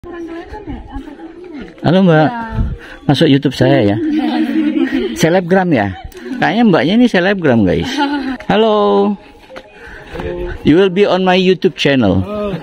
Halo Mbak, masuk YouTube saya ya. Selebgram ya? Kayaknya Mbaknya ini selebgram guys. Halo. You will be on my YouTube channel.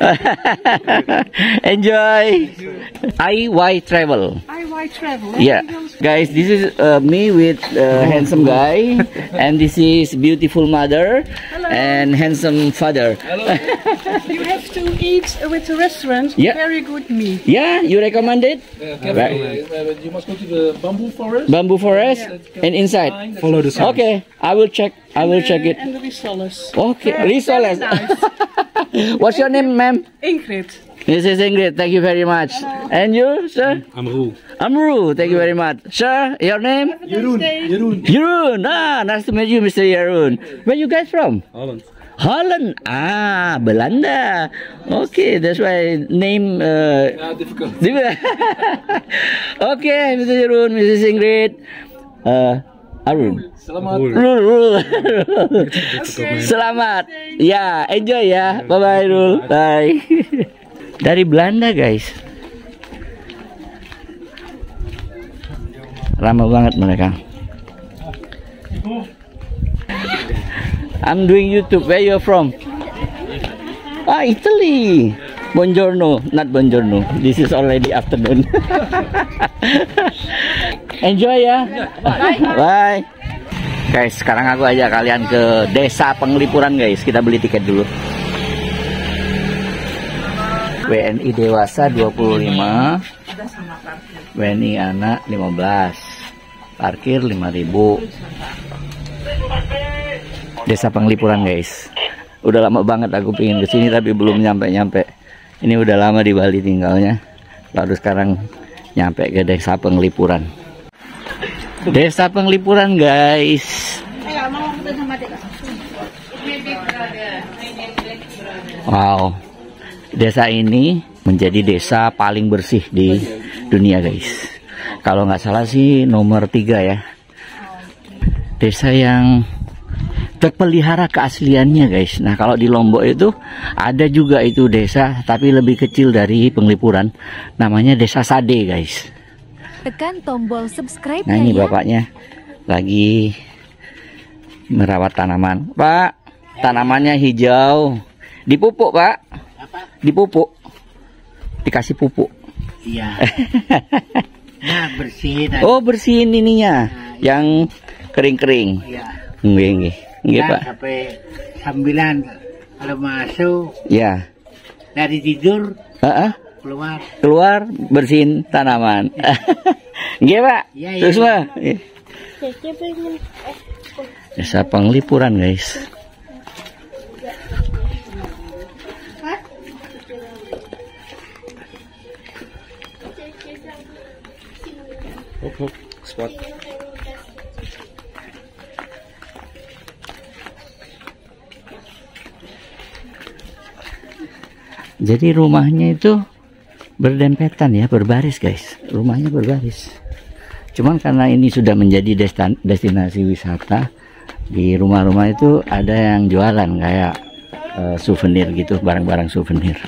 Enjoy. IY Travel. IY Travel. Yeah, guys, this is me with handsome guy, and this is beautiful mother. Hello. And handsome father. You have to eat with the restaurant. Yeah. Very good meat. Yeah, you recommend it? You must go to the bamboo forest. Bamboo forest and inside. Follow the signs. Okay, I will check. I will check it. And the risoles. Okay, Very risoles. nice. What's your name, ma'am? Ingrid. This is Ingrid. Thank you very much. And you, sir? I'm Roel. Amru. Thank you very much. Sir, your name? Jeroen. Jeroen. Ah, nice to meet you, Mr. Jeroen. Where you guys from? Holland. Holland. Ah, Belanda. Okay, that's why name. Difficult. Okay, Mr. Jeroen, Mrs. Ingrid. Arun. Selamat. Rul. Okay. Selamat. Ya, enjoy ya. Bye bye, Rul. Bye. Dari Belanda, guys. Ramah banget mereka. I'm doing YouTube. Where you from? Ah, Italy. Buongiorno, not buongiorno. This is already afternoon. Enjoy ya. Bye. Guys, sekarang aku ajak kalian ke Desa Penglipuran, guys. Kita beli tiket dulu. WNI dewasa 25, WNI anak 15, parkir 5.000. Desa Penglipuran, guys. Udah lama banget aku pengen kesini tapi belum nyampe-nyampe. Ini udah lama di Bali tinggalnya, baru sekarang nyampe ke Desa Penglipuran. Desa Penglipuran, guys. Wow. Desa ini menjadi desa paling bersih di dunia, guys. Kalau nggak salah sih nomor 3 ya. Desa yang terpelihara keasliannya, guys. Nah, kalau di Lombok itu ada juga itu desa, tapi lebih kecil dari Penglipuran. Namanya Desa Sade, guys. Tekan tombol subscribe. Nah, ini bapaknya lagi merawat tanaman. Pak, tanamannya hijau. Dipupuk, Pak. Dipupuk. Dikasih pupuk. Iya. Nah, bersihin. Oh, bersihin ininya. Yang kering-kering. Iya. Nggih, nggih, Nah, Pak. sampai 9 kalau masuk Ya. dari tidur keluar. Keluar bersihin tanaman. Nggih, Pak. Iya, iya. Terus, Pak. Desa Penglipuran, guys. Hop, squat. Jadi rumahnya itu berdempetan ya, berbaris, guys. Rumahnya berbaris. Cuman karena ini sudah menjadi destinasi wisata, di rumah-rumah itu ada yang jualan kayak souvenir gitu, barang-barang souvenir.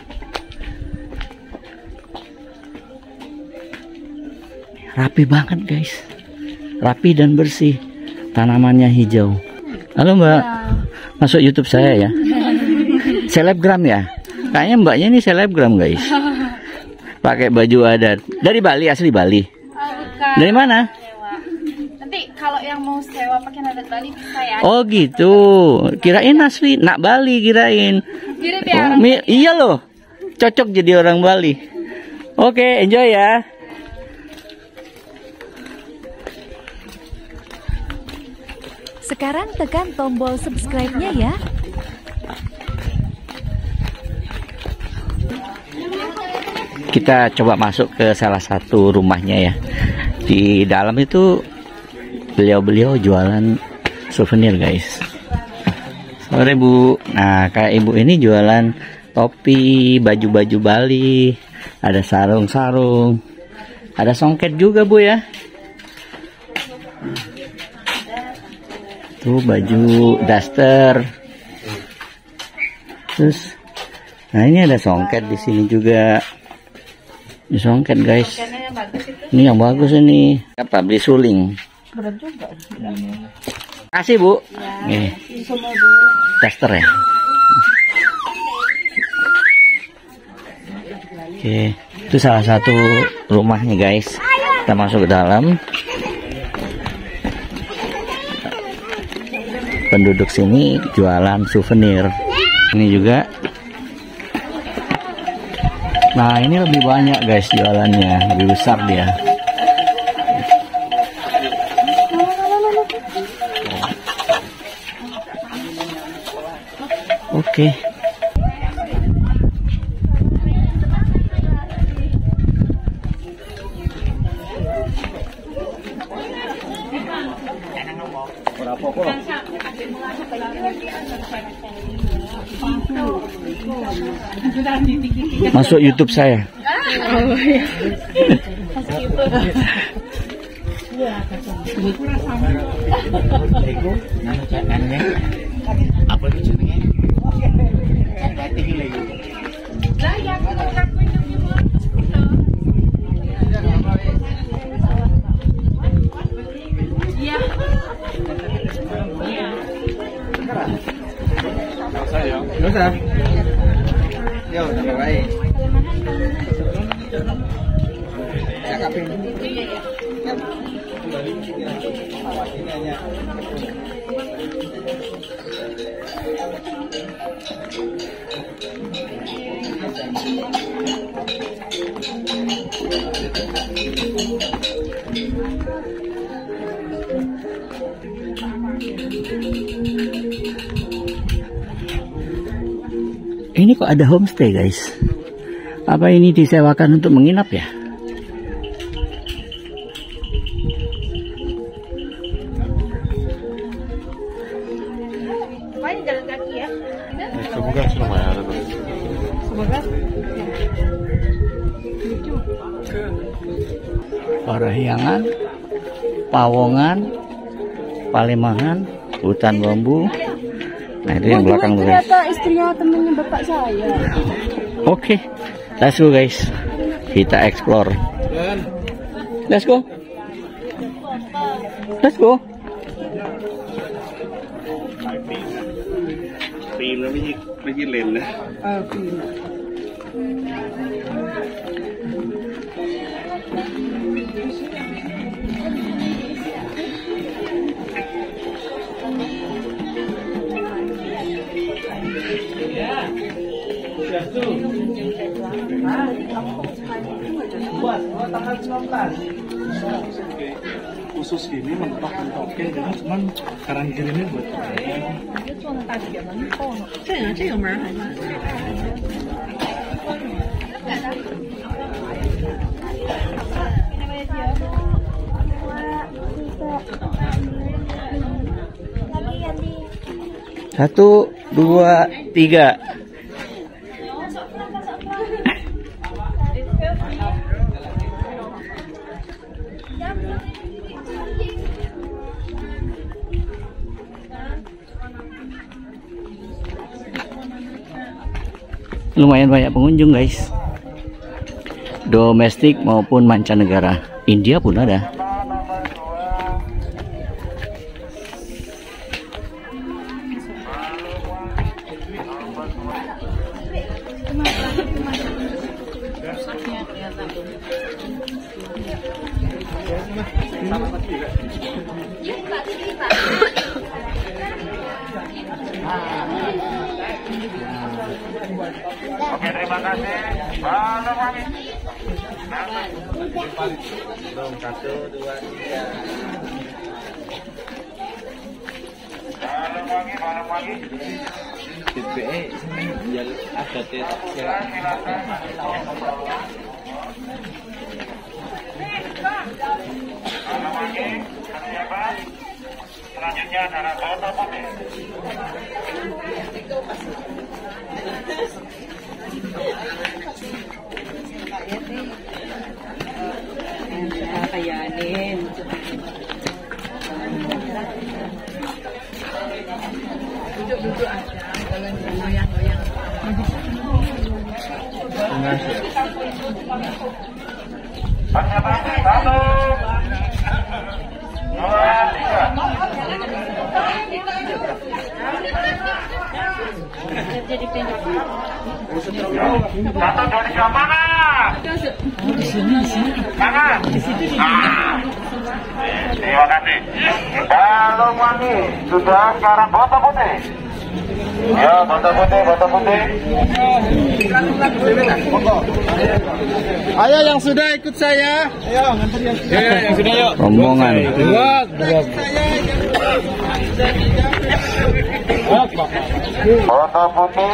Rapi banget, guys. Rapi dan bersih. Tanamannya hijau. Halo Mbak, masuk YouTube saya ya. Selebgram ya? Kayaknya Mbaknya ini selebgram, guys. Pakai baju adat. Dari Bali, asli Bali. Bukan. Dari mana? Nanti kalau yang mau sewa pakai adat Bali bisa ya. Oh gitu. Kirain asli, nak Bali kirain. Mirip ya. Iya loh. Cocok jadi orang Bali. Oke, enjoy ya. Sekarang tekan tombol subscribe-nya ya. Kita coba masuk ke salah satu rumahnya ya. Di dalam itu beliau-beliau jualan souvenir, guys. Sore Bu. Nah, kayak ibu ini jualan topi, baju-baju Bali, ada sarung-sarung, ada songket juga Bu ya. Tuh baju daster. Terus, nah ini ada songket di sini juga. Ini songket guys. Songketnya yang bagus itu. Ini yang bagus ini. Apa? Beli suling. Berat juga. Kasih Bu. Ya, Nih, semua dulu. tester ya. Oke, itu salah satu rumahnya guys. Kita masuk ke dalam. Penduduk sini jualan souvenir. Ini juga. Nah, ini lebih banyak guys jualannya, lebih besar dia. Oke. Masuk YouTube saya. Apa itu jenenge? Batik lagi. Nggak usah. Yo, tambah baik. Ini kok ada homestay guys? Apa ini disewakan untuk menginap ya? Pokoknya jalan kaki ya. Semoga lumayan ada tuh. Parahyangan, Pawongan, Palemangan, hutan bambu. Nah itu yang belakang tuh guys. Ternyata istrinya temennya bapak saya. Oke, let's go guys. Kita explore. Let's go. Let's go. Lagi lele. Khusus gini mentok-mentokin jadi cuman sekarang gini buat Satu, dua, tiga. Lumayan banyak pengunjung guys, domestik maupun mancanegara. India pun ada. Oke, terima kasih. Malam kami. Satu, dua, tiga. Malam pagi. BPE ya ada Malam pagi. Siapa? Selanjutnya adalah foto putih. Kayanin. Duduk-duduk aja, jangan goyang-goyang. Konservasi 1, 2, 3. Satu, dua, tiga, mana? Mana? Terima kasih. Banyuwangi sudah sekarang botol putih. Ya, botol putih, botol putih. Ayo yang sudah ikut saya. Ayo nganter yang sudah. Ya, yang sudah yuk. Rombongan. Botol putih.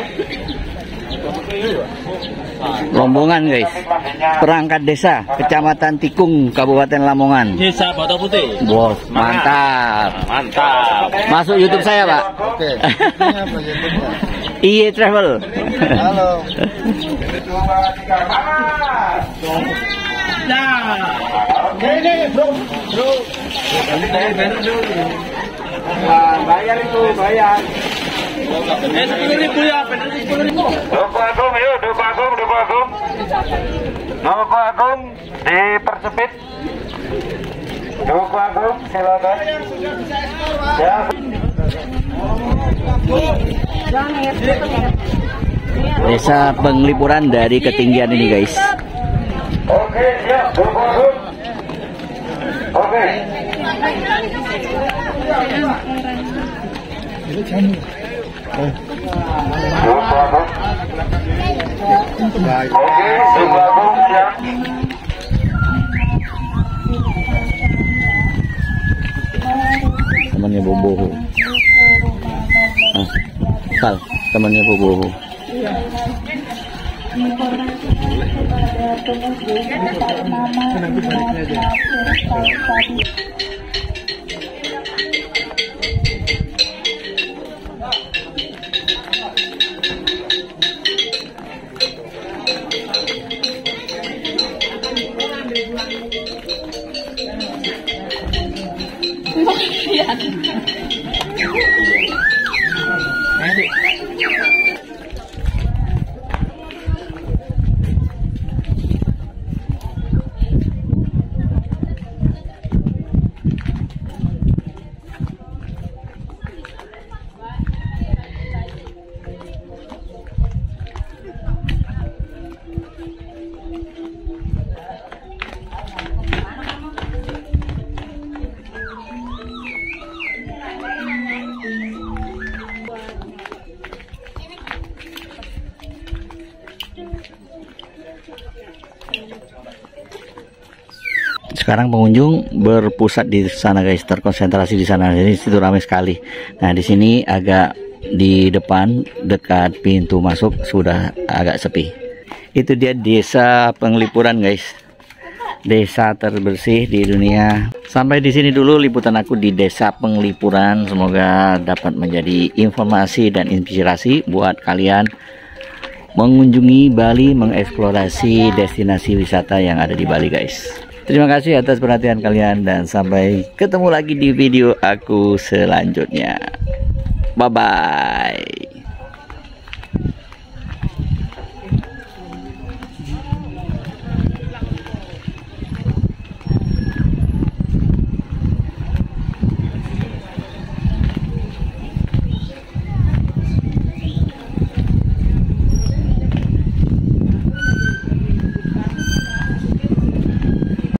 Rombongan guys, perangkat desa Kecamatan Tikung, Kabupaten Lamongan. Desa Botol Putih. Bos, mantap. Mantap. Masuk YouTube saya, Pak. Oke. IE Travel. Halo. 2, 3, mana? Bayar itu, bayar. 10.000 ya, 10.000. Duku Agung, yuk, Duku Agung, Duku Agung. Duku Agung dipersempit. Duku Agung, silakan. Ya. Desa Penglipuran dari ketinggian ini guys. Oke, siap, Duku Agung. Oke. Duku Agung. Oke, Duku Agung, siap. Temannya Boboho. Sal, temannya Boboho. Sekarang pengunjung berpusat di sana guys, terkonsentrasi di sana. Jadi situ ramai sekali. Nah di sini agak di depan dekat pintu masuk sudah agak sepi. Itu dia Desa Penglipuran guys, desa terbersih di dunia. Sampai di sini dulu liputan aku di Desa Penglipuran. Semoga dapat menjadi informasi dan inspirasi buat kalian mengunjungi Bali, mengeksplorasi destinasi wisata yang ada di Bali guys. Terima kasih atas perhatian kalian dan sampai ketemu lagi di video aku selanjutnya. Bye bye.